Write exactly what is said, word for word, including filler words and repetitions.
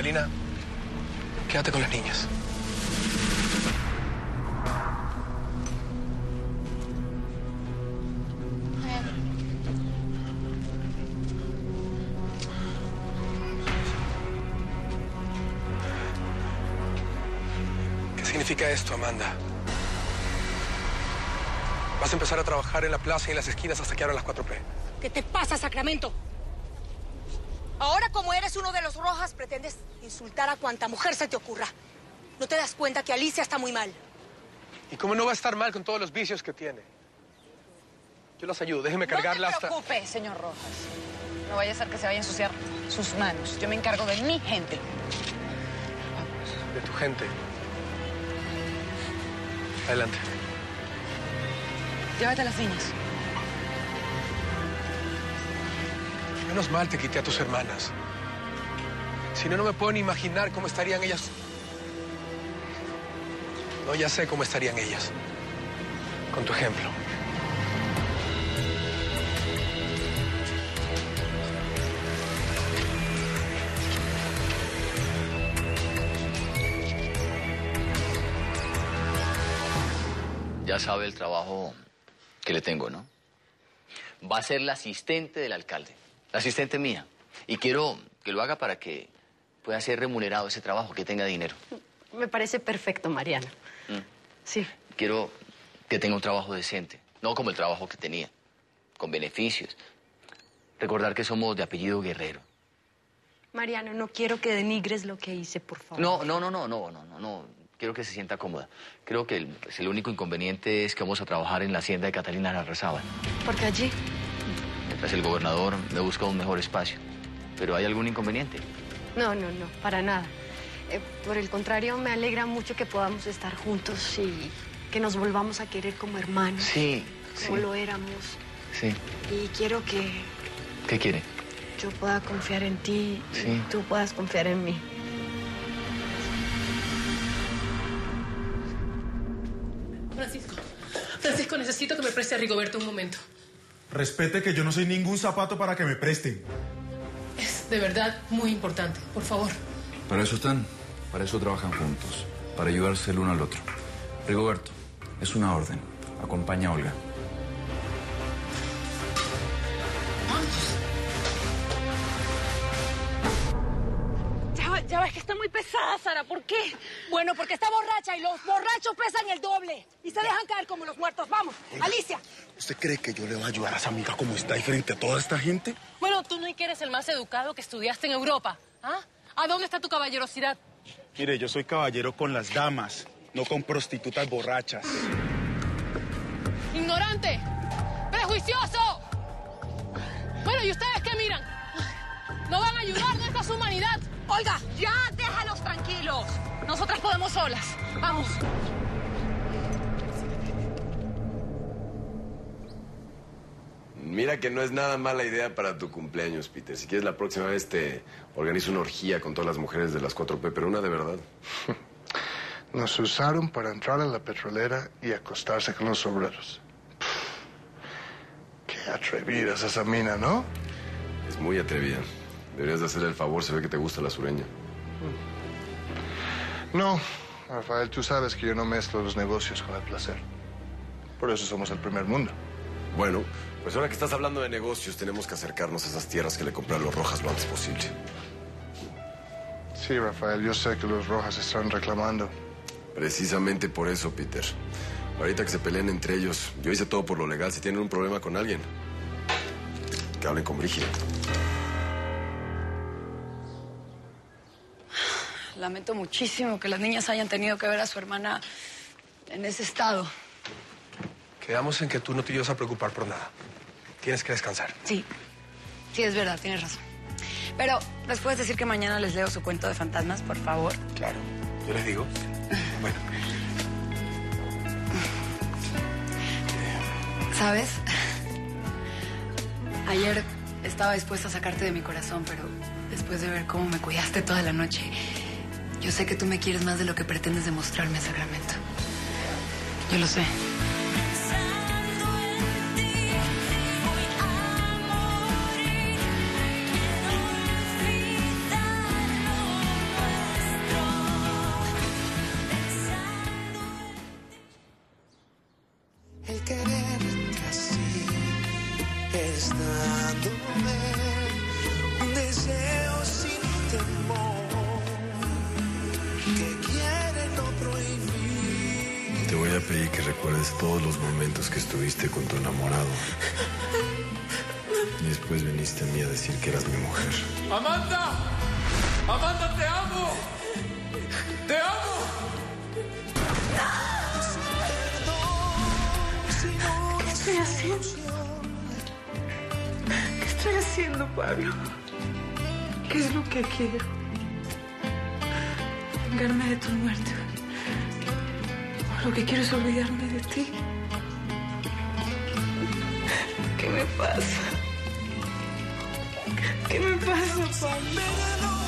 Carolina, quédate con las niñas. ¿Qué significa esto, Amanda? Vas a empezar a trabajar en la plaza y en las esquinas hasta que abran las cuatro P. ¿Qué te pasa, Sacramento? Ahora, como eres uno de los Rojas, pretendes insultar a cuanta mujer se te ocurra. ¿No te das cuenta que Alicia está muy mal? ¿Y cómo no va a estar mal con todos los vicios que tiene? Yo las ayudo, déjeme cargarla hasta... No se preocupe, señor Rojas. No vaya a ser que se vaya a ensuciar sus manos. Yo me encargo de mi gente. De tu gente. Adelante. Llévate a las niñas. Menos mal te quité a tus hermanas. Si no, no me puedo ni imaginar cómo estarían ellas. No, ya sé cómo estarían ellas. Con tu ejemplo. Ya sabe el trabajo que le tengo, ¿no? Va a ser la asistente del alcalde, la asistente mía. Y quiero que lo haga para que pueda ser remunerado ese trabajo, que tenga dinero. Me parece perfecto, Mariana. Mm. Sí. Quiero que tenga un trabajo decente, no como el trabajo que tenía, con beneficios. Recordar que somos de apellido Guerrero. Mariano, no quiero que denigres lo que hice, por favor. No, no, no, no, no, no, no, no. Quiero que se sienta cómoda. Creo que el, pues, el único inconveniente es que vamos a trabajar en la hacienda de Catalina Larrazábal. Porque allí... Mientras el gobernador me busca un mejor espacio. ¿Pero hay algún inconveniente? No, no, no, para nada. Eh, por el contrario, me alegra mucho que podamos estar juntos y que nos volvamos a querer como hermanos. Sí, como sí. lo éramos. Sí. Y quiero que ¿Qué quiere? yo pueda confiar en ti Sí. y tú puedas confiar en mí. Francisco, Francisco, necesito que me preste a Rigoberto un momento. Respete que yo no soy ningún zapato para que me presten. Es de verdad muy importante, por favor. Para eso están, para eso trabajan juntos, para ayudarse el uno al otro. Rigoberto, es una orden. Acompaña a Olga. Ya, ya ves que está muy pesada, Sara. ¿Por qué? Bueno, porque está borracha y los borrachos pesan el doble. Y se dejan caer como los muertos. Vamos, Alicia. ¿Usted cree que yo le voy a ayudar a esa amiga como está ahí frente a toda esta gente? Bueno, tú no es que eres el más educado que estudiaste en Europa. ¿Ah? ¿A dónde está tu caballerosidad? Mire, yo soy caballero con las damas, no con prostitutas borrachas. ¡Ignorante! ¡Prejuicioso! Bueno, ¿y ustedes qué miran? ¿No van a ayudar? ¿No esta es humanidad? Olga, ya déjalos tranquilos. Nosotras podemos solas. Vamos. Mira que no es nada mala idea para tu cumpleaños, Peter. Si quieres, la próxima vez te organizo una orgía con todas las mujeres de las cuatro P, pero una de verdad. Nos usaron para entrar a la petrolera y acostarse con los obreros. Qué atrevida es esa mina, ¿no? Es muy atrevida. Deberías de hacerle el favor, se ve que te gusta la sureña. No, Rafael, tú sabes que yo no mezclo los negocios con el placer. Por eso somos el primer mundo. Bueno, pues ahora que estás hablando de negocios, tenemos que acercarnos a esas tierras que le compraron los Rojas lo antes posible. Sí, Rafael, yo sé que los Rojas están reclamando. Precisamente por eso, Peter. Ahorita que se peleen entre ellos, yo hice todo por lo legal. Si tienen un problema con alguien, que hablen con Brígida. Lamento muchísimo que las niñas hayan tenido que ver a su hermana en ese estado. Quedamos en que tú no te ibas a preocupar por nada. Tienes que descansar. Sí, sí, es verdad, tienes razón. Pero, ¿les puedes decir que mañana les leo su cuento de fantasmas, por favor? Claro, yo les digo. Bueno. ¿Sabes? Ayer estaba dispuesta a sacarte de mi corazón, pero después de ver cómo me cuidaste toda la noche, yo sé que tú me quieres más de lo que pretendes demostrarme, Sacramento. Yo lo sé. sigues dándome un deseo sin temor que quiere no prohibir. Te voy a pedir que recuerdes todos los momentos que estuviste con tu enamorado. Y después viniste a mí a decir que eras mi mujer. ¡Amanda! ¡Amanda, te amo! ¡Te amo! ¿Qué estoy haciendo? ¿Qué estoy haciendo, Pablo? ¿Qué es lo que quiero? Vengarme de tu muerte. Lo que quiero es olvidarme de ti. ¿Qué me pasa? ¿Qué me pasa, Pablo?